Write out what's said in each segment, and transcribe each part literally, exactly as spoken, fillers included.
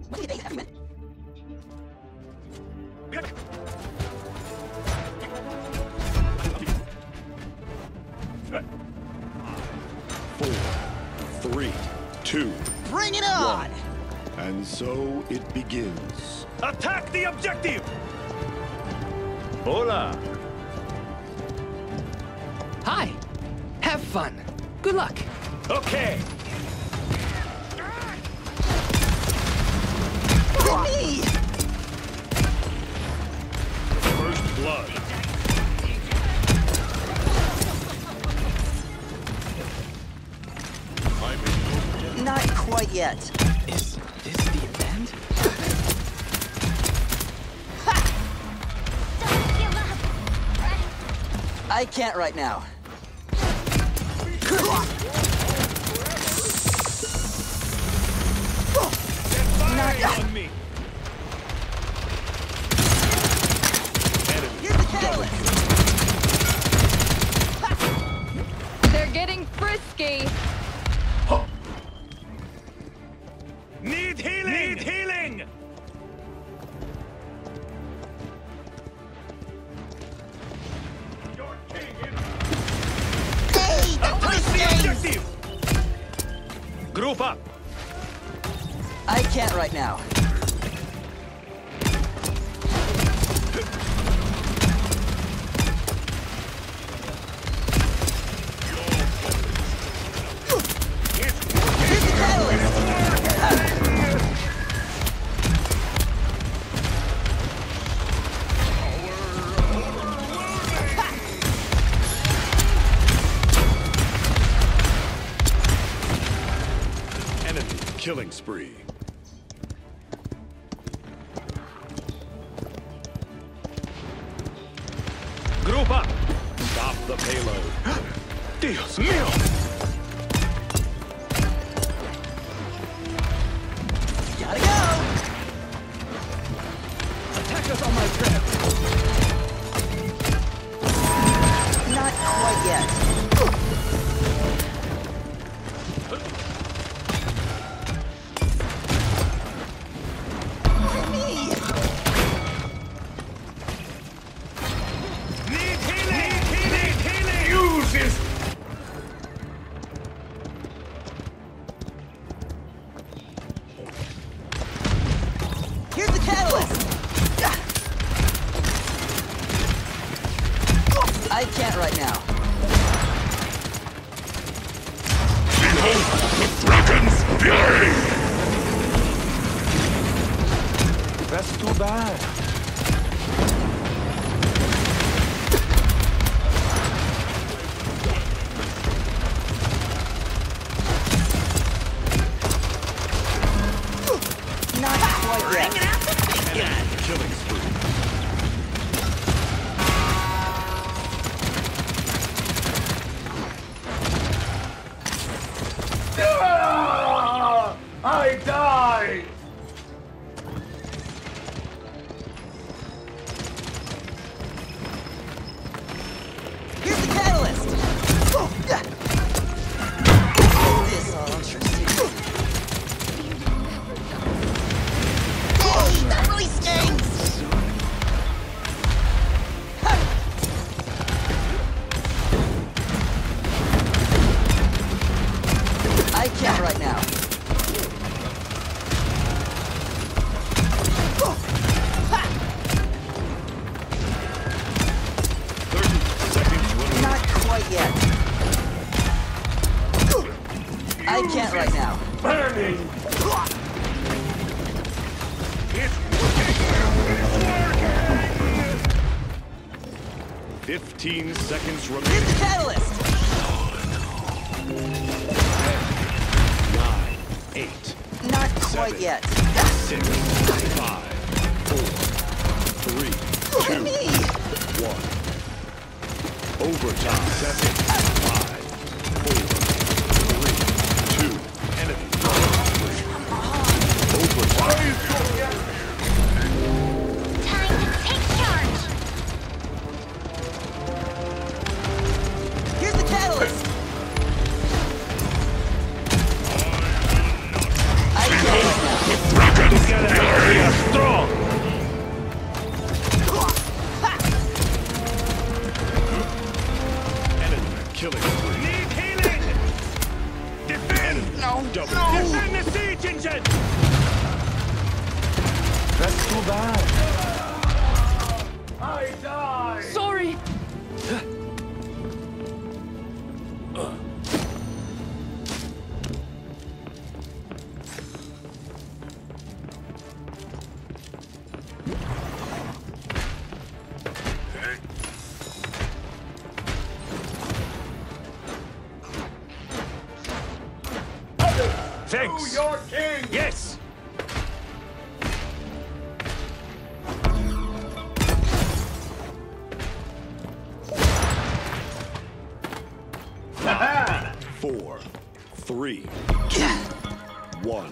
Four, three, two, Bring it on! one. And so it begins. Attack the objective! Hola! Hi! Have fun! Good luck! Okay! Me! First blood. I'm in. Not quite yet. Is this the end? I can't right now. Fire on me! Here's the catalyst! They're getting frisky. Need healing! Need healing! Your king is... Hey! Don't Attack waste the things! objective! Group up! I can't right now. Here's the catalyst! Enemy killing spree. Group up! Stop the payload. Dios mío! Gotta go! Attack us on my trip! Not quite yet. Me! Need healing! Need healing! Use this! Here's the catalyst! I can't right now. Dragon's fury! That's too bad. Not quite yet. Enemy killing spree. I died! Here's the catalyst! This ultra Hey, that really stings! I can't right now. thirty seconds remaining. Not quite yet. I can't right now. Burning! It's Fifteen seconds Here's remaining. the catalyst! Nine, eight, Not quite Seven. yet. six, five, four, three, two, Me! one. Overtime. Seven, five, four, three, two. Enemy killing spree. Overtime. Time to take charge. Here's the catalyst! I can't right now. Dragon's Defend the siege engine! That's too bad. I died. Sorry. Thanks! To your king. Yes! Five, four, three, two, one.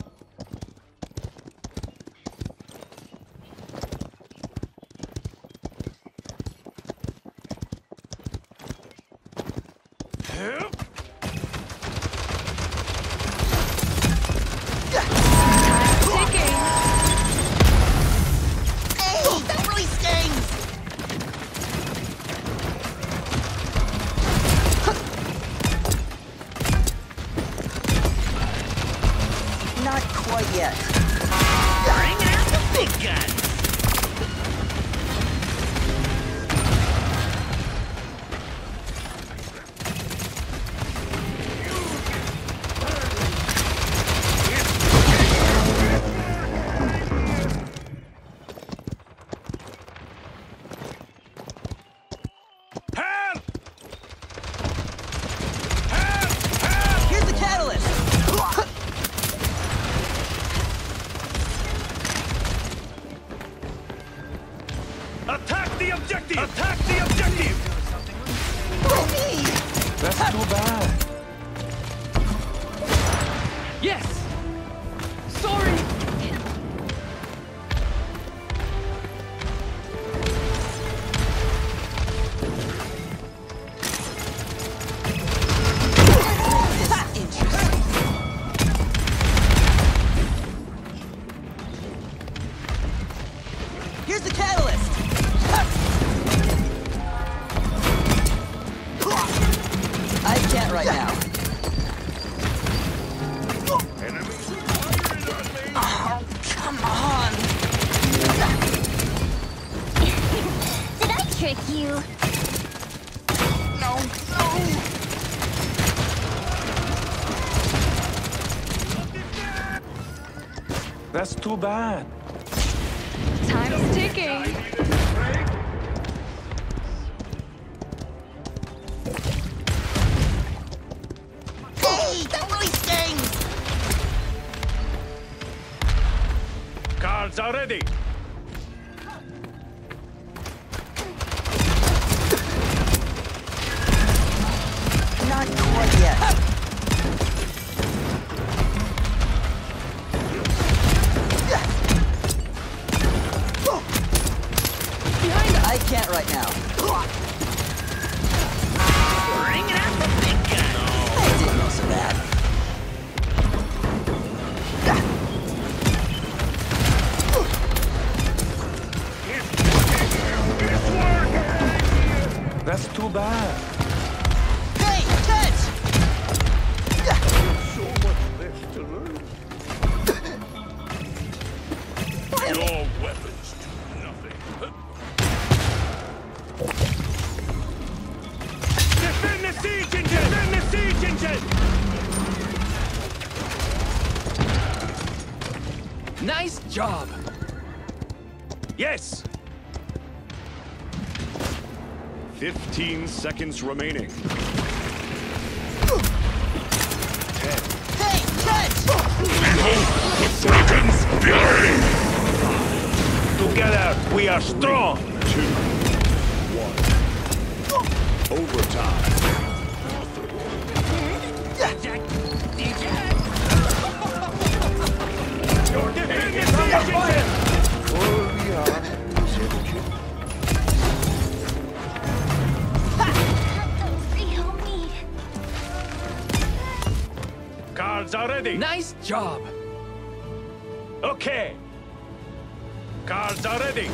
Ticking. Hey, that really stings! Not quite yet. Bring out the big guns! Help! Help! Help! Here's the catalyst! Attack the objective! Attack the objective! Oh, me! That's too bad. Yes. Sorry. This is interesting. Here's the catalyst! I can't right now. Enemies firing on me! Oh, come on! Did I trick you? No, no! That's too bad. Time's ticking. Hey, that really stings! Cards are ready! Not quite yet. Behind us. I can't right now. Bringing out the big guns. I didn't know so bad. That's too bad. Hey, catch! So much left to learn. Your weapons do nothing. Defend the siege engine! Defend the siege engine! Nice job. Yes! Fifteen seconds remaining. Ten. Hey, catch! Together, we are strong! Two. One. Overtime. Defend the siege engine! Feel me. Cards are ready. Nice job. Okay. Cards are ready.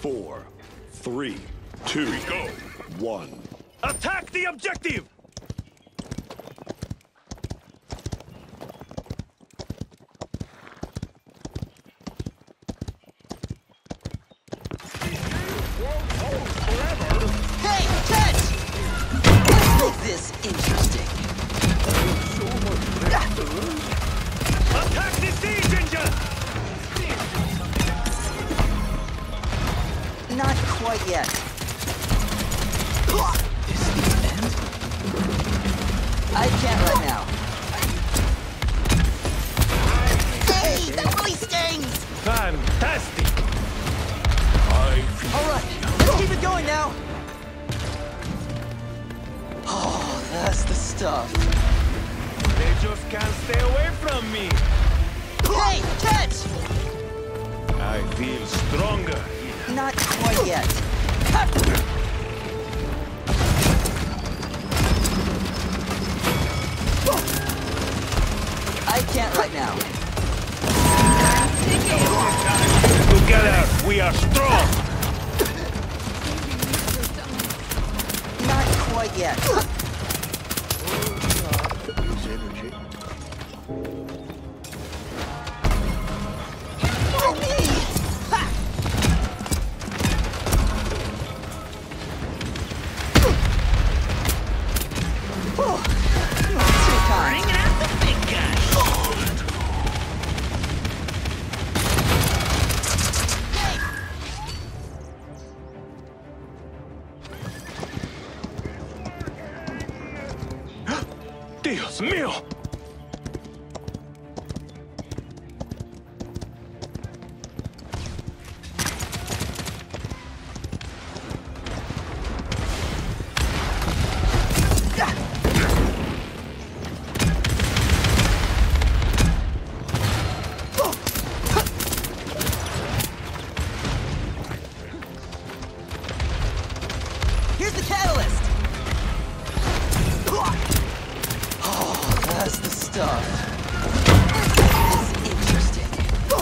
Four, three, two, go. One. Attack the objective! Hey, catch! Let's make this interesting. Attack the siege engine! Not quite yet. This is the end? I can't right now. Hey, that really stings! Fantastic! I feel Alright, let's keep it going now. Oh, that's the stuff. they just can't stay away from me. Hey, catch! I feel stronger. Not quite yet. I can't right now. Together, we are strong. Not quite yet. For me! Ha! Oh, not too kind. Bringing out the big guns. Dios mío! Here's the catalyst! Oh, that's the stuff. This is interesting.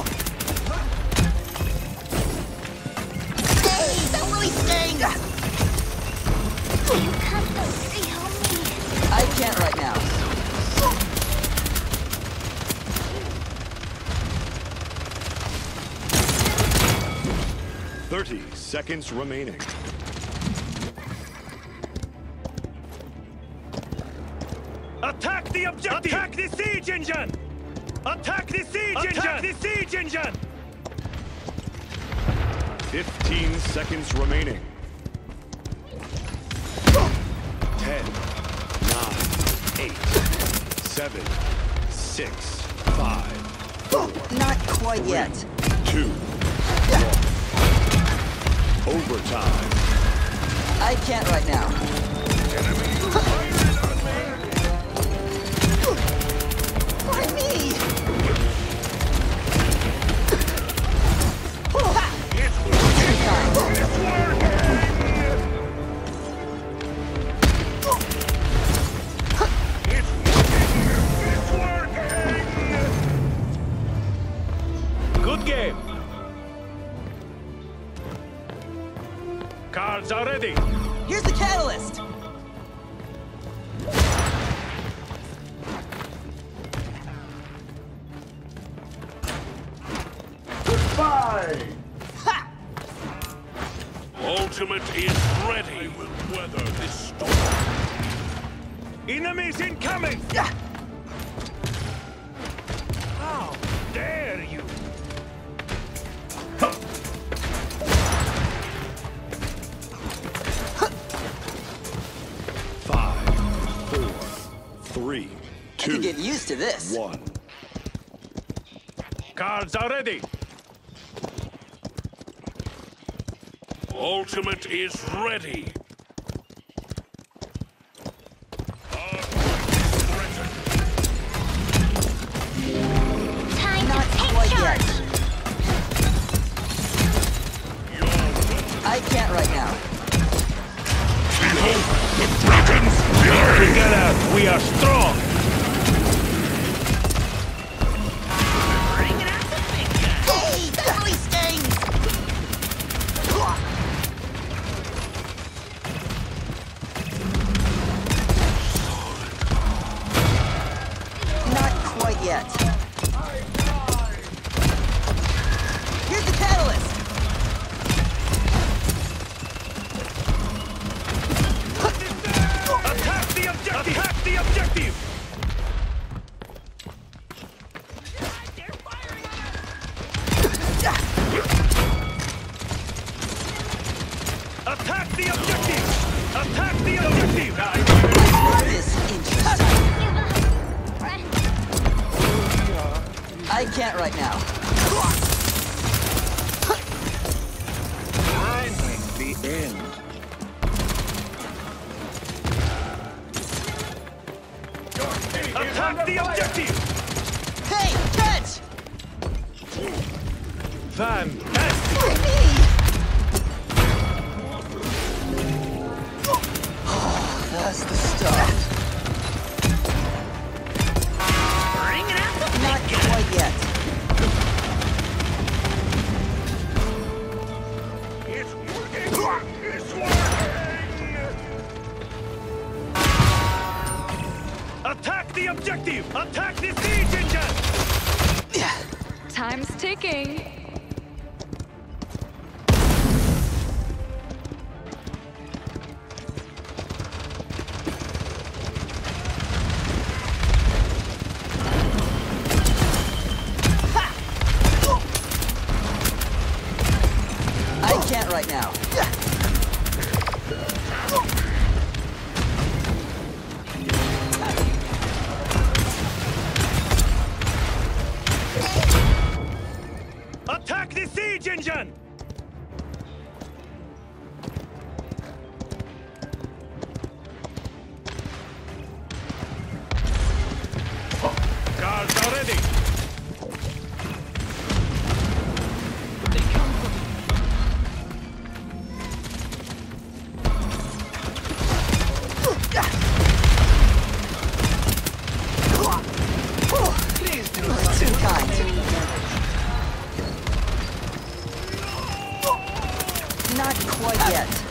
Hey, that really stings! You can't feel me. I can't right now. Thirty seconds remaining. Attack the objective! Attack the siege engine! Attack the siege engine! Attack the siege engine! Fifteen seconds remaining. Ten, nine, eight, seven, six, five, Not quite yet. two, one. Overtime. I can't right now. Why me? Oh, ha! Too kind. Good game. Cards are ready. Here's the catalyst. Goodbye. Ha! Ultimate is ready. We will weather this storm. Enemies incoming! Yeah. How dare you! Five, four, three, I could two, get used to this. one. Cards are ready. Ultimate is ready. Time Not to take quite charge. yet. I can't right now. Together, we are strong. Bringing out the big guns. Hey, that really stings! can't right now. Finally, the end. Attack the objective! Hey, catch! Fantastic! That's the stuff. Bring it out the Not big gun. quite yet. It's working! It's working! Attack the objective! Attack the siege engine! Time's ticking. I can't right now. Attack the siege engine! Guards are ready! They come from Please do not. Too kind. Not quite yet.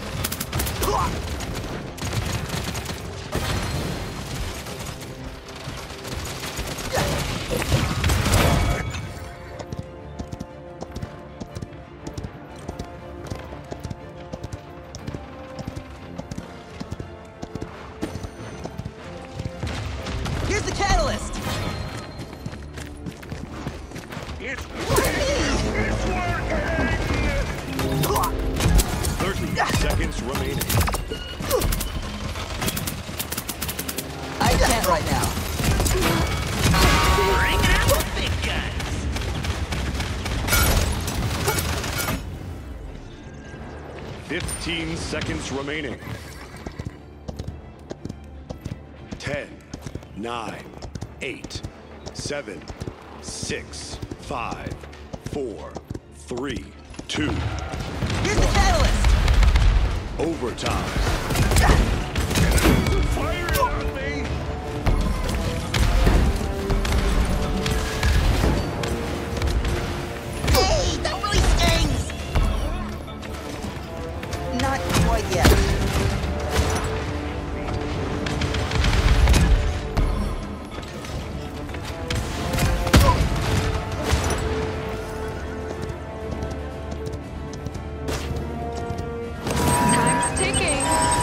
Here's the catalyst. It's working! It's working! thirty seconds remaining. I can't right now. Bring it out the big guns. fifteen seconds remaining. ten, nine, eight, seven, six, five, four, three, two. Here's the catalyst. Overtime. Fire it on me! Hey, that really stings. Not quite yet. Time's ticking.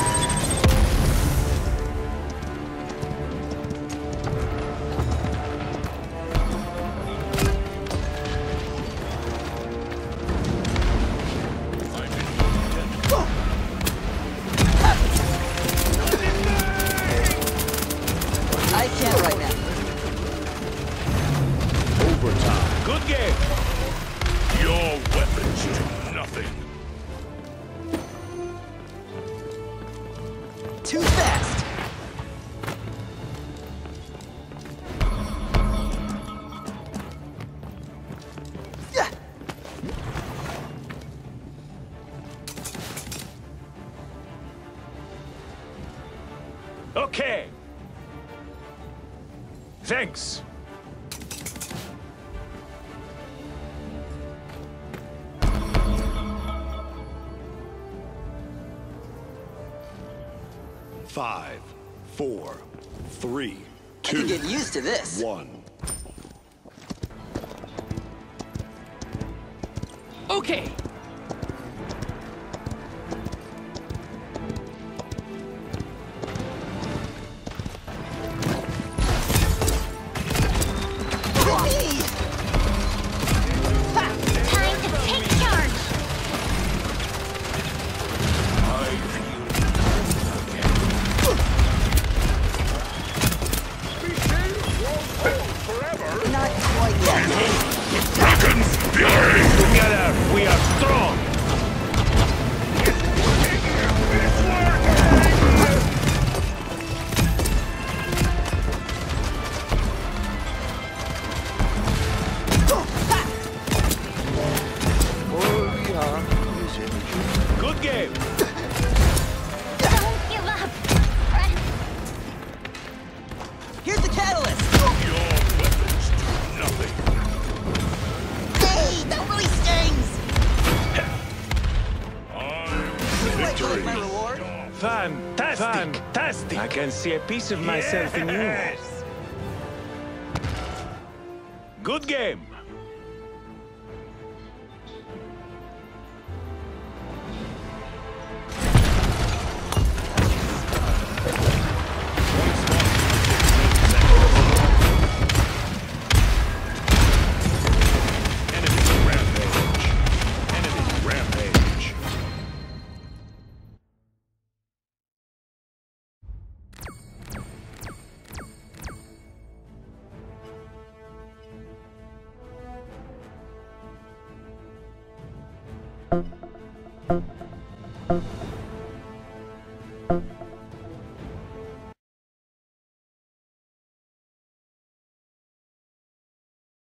I can't right now. Overtime. Good game. Your weapons do nothing. Too fast. Yeah. Okay. Thanks. Five, four, three, I can two, get used to this. one. Okay. Time to take charge. Not quite yet. take my reward? Fantastic! Fantastic! I can see a piece of myself in you. Yes. Good game.